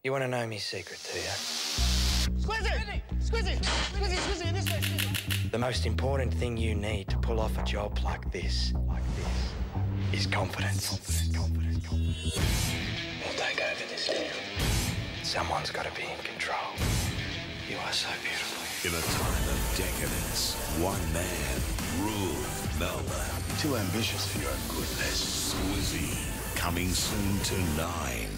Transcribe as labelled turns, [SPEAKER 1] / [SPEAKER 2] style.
[SPEAKER 1] You want to know me secret, do you?
[SPEAKER 2] Squizzy! Squizzy! Squizzy! Squizzy! In this way!
[SPEAKER 1] The most important thing you need to pull off a job like this, is confidence. We'll take over this town. Someone's got to be in control. You are so beautiful.
[SPEAKER 3] In a time of decadence, one man ruled Melbourne.
[SPEAKER 4] Too ambitious for your goodness.
[SPEAKER 3] Squizzy, coming soon to 9.